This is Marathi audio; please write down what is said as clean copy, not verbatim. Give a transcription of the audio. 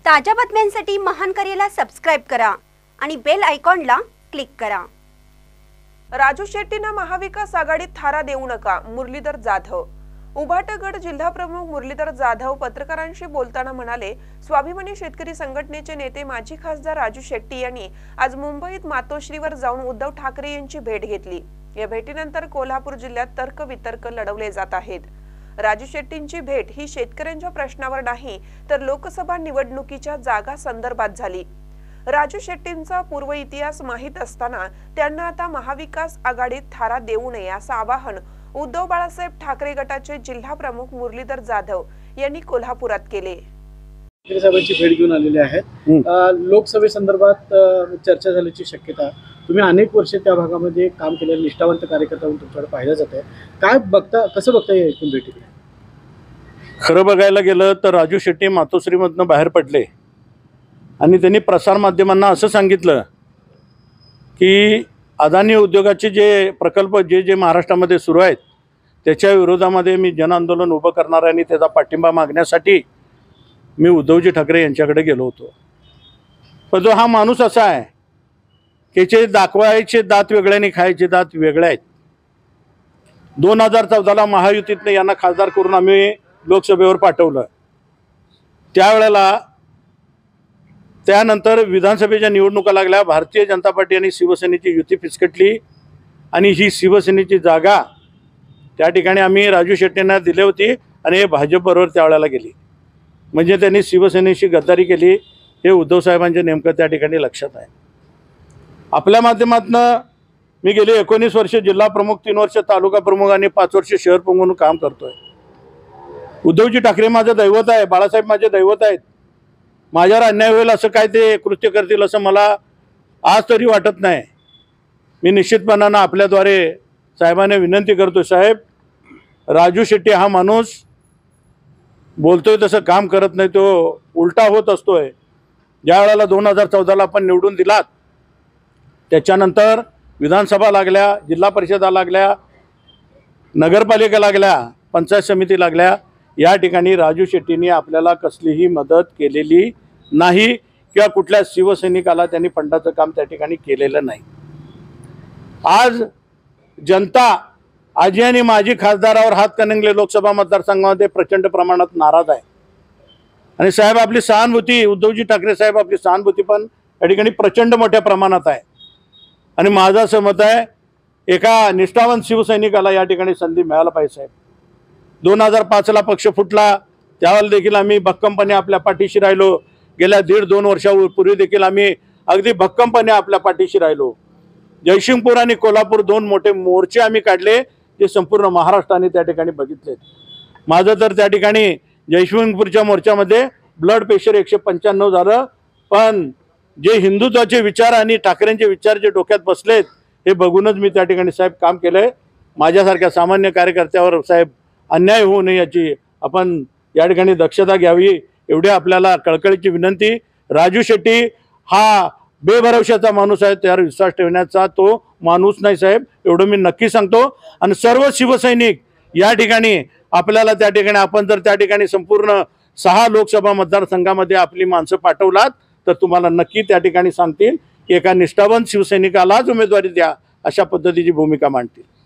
ताज्या बातम्यांसाठी महान करेला सबस्क्राइब करा आणि बेल आयकॉनला क्लिक करा। राजू शेट्टींना महाविकास आघाडीत थारा देऊ नका, मुरलीधर जाधव। उभाटगड जिल्हा प्रमुख मुरलीधर जाधव पत्रकारांशी बोलताना म्हणाले, स्वाभिमानी शेतकरी संघटनेचे नेते माजी खासदार राजू शेट्टी यांनी आज मुंबईत मातोश्रीवर जाऊन उद्धव ठाकरे यांची भेट घेतली। या भेटीनंतर कोल्हापूर जिल्ह्यात तर्क वितर्क लढवले जात आहेत। राजू शेट्टींची भेट ही शेतकऱ्यांच्या प्रश्नावर नाही तर लोकसभा निवडणुकीच्या जागा संदर्भात झाली। राजू शेट्टींचा पूर्व इतिहास माहित असताना त्यांना आता महाविकास आघाडीत थारा देऊ नये असं आवाहन उद्धव बाळासाहेब ठाकरे गटाचे जिल्हा प्रमुख मुरलीधर जाधव यांनी कोल्हापुरात केले। साहेबांची भेट घेऊन आलेले आहेत। लोकसभेसंदर्भात चर्चा झाल्याची शक्यता, तुम्ही अनेक वर्ष त्या भागामध्ये काम केलेले निष्ठावंत कार्यकर्ता म्हणून तुमच्याकडे पाहिलं जात आहे, काय बघता, कसं बघता या एकूण भेटीकडे? खरं बघायला गेलं तर राजू शेट्टी मातोश्रीमधनं बाहेर पडले आणि त्यांनी प्रसारमाध्यमांना असं सांगितलं की अदानी उद्योगाचे जे प्रकल्प जे महाराष्ट्रामध्ये सुरू आहेत त्याच्या विरोधामध्ये मी जनआंदोलन उभं करणार आहे आणि त्याचा पाठिंबा मागण्यासाठी मी उद्धवजी ठाकरे यांच्याकडे गेलो होतो। पण जो हा माणूस असा आहे की जे दाखवायचे दात वेगळे आणि खायचे दात वेगळे आहेत। 2014ला महायुतीतनं यांना खासदार करून आम्ही लोकसभेवर पाठवलं। त्यावेळेला त्यानंतर विधानसभेच्या निवडणुका लागल्या, भारतीय जनता पार्टी आणि शिवसेनेची युती फिसकटली आणि ही शिवसेनेची जागा त्या ठिकाणी आम्ही राजू शेट्टींना दिली होती आणि हे भाजपबरोबर त्यावेळेला गेली। म्हणजे त्यांनी शिवसेनेशी गद्दारी केली हे उद्धव साहेबांच्या नेमकं त्या ठिकाणी लक्षात आहे। आपल्या माध्यमातून मी गेली 19 वर्ष जिल्हा प्रमुख, 3 वर्ष तालुका प्रमुख आणि 5 वर्ष शहर प्रमुख म्हणून काम करतोय। उद्धवजी ठाकरे माझं दैवत आहे, बाळासाहेब माझे दैवत आहेत। माझ्यावर अन्याय होईल असं काय ते कृत्य करतील असं मला आज तरी वाटत नाही। मी निश्चितपणानं आपल्याद्वारे साहेबांना विनंती करतो, साहेब राजू शेट्टी हा माणूस बोलतोय तसं काम करत नाही, तो उलटा होत असतोय। ज्या वेळेला 2014ला आपण निवडून दिलात त्याच्यानंतर विधानसभा लागल्या, जिल्हा परिषदा लागल्या, नगरपालिका लागल्या, पंचायत समिती लागल्या, या ठिकाणी राजू शेट्टींनी आपल्याला कसलीही मदत केलेली नाही किंवा कुठल्या शिवसैनिकाला त्यांनी फंडाचं काम त्या ठिकाणी केलेलं नाही। आज जनता आजी आणि माजी खासदारावर हातकणंगले लोकसभा मतदारसंघामध्ये प्रचंड प्रमाणात नाराज आहे आणि साहेब आपली सहानुभूती, उद्धवजी ठाकरे साहेब आपली सहानुभूती पण या ठिकाणी प्रचंड मोठ्या प्रमाणात आहे। आणि माझं असं मत आहे एका निष्ठावंत शिवसैनिकाला या ठिकाणी संधी मिळायला पाहिजे। साहेब 2005ला पक्ष फुटला त्यावेळेला देखील आम्ही भक्कमपणे आपल्या पाठीशी राहिलो। गेल्या 1.5-2 वर्षापूर्वी देखील आम्ही अगदी भक्कमपणे आपल्या पाठीशी राहिलो। जयसिंगपूर आणि कोल्हापूर 2 मोठे मोर्चे आम्ही काढले जे संपूर्ण महाराष्ट्राने त्या ठिकाणी बघितले। माझं तर त्या ठिकाणी जयसिंगपूरच्या मोर्चामध्ये ब्लड प्रेशर 195 झालं, पण जे हिंदुत्वाचे विचार आणि ठाकरेंचे विचार जे डोक्यात बसलेत हे बघूनच मी त्या ठिकाणी साहेब काम केलंय। माझ्यासारख्या सामान्य कार्यकर्त्यावर साहेब अन्याय होऊ नये याची आपण या ठिकाणी दक्षता घ्यावी एवढी आपल्याला कळकळीची विनंती। राजू शेट्टी हा बेभरवशाचा माणूस आहे, त्यावर विश्वास ठेवण्याचा तो माणूस नाही साहेब, एवढं मी नक्की सांगतो। आणि सर्व शिवसैनिक या ठिकाणी आपल्याला त्या ठिकाणी आपण जर त्या ठिकाणी संपूर्ण 6 लोकसभा मतदारसंघामध्ये आपली माणसं पाठवलात तर तुम्हाला नक्की त्या ठिकाणी सांगतील की एका निष्ठावंत शिवसैनिकालाच उमेदवारी द्या अशा पद्धतीची भूमिका मांडतील।